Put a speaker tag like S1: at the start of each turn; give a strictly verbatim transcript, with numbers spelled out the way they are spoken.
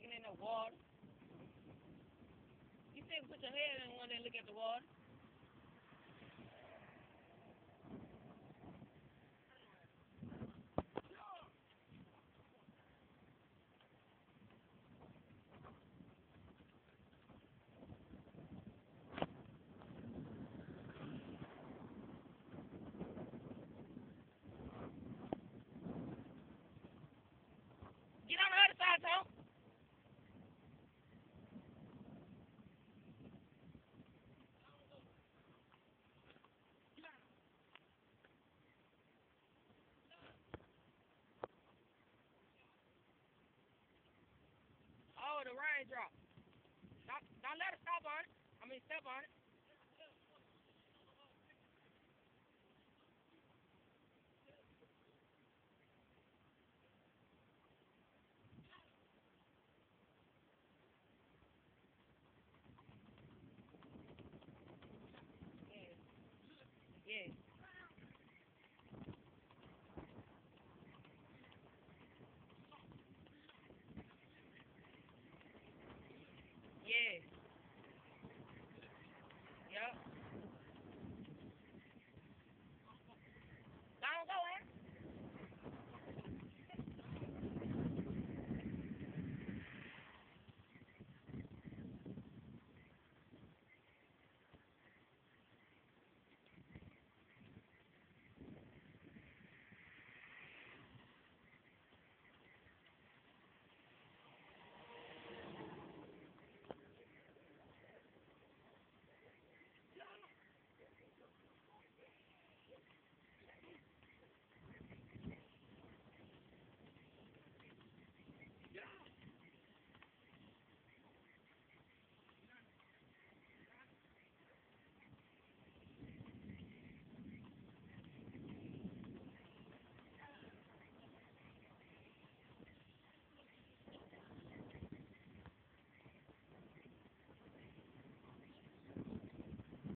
S1: looking in the water. You said put your head in one and look at the water. Get on the other side, Tom. Oh, the raindrop. Don't, don't let it stop on it. I mean, step on it. Yes. Yes.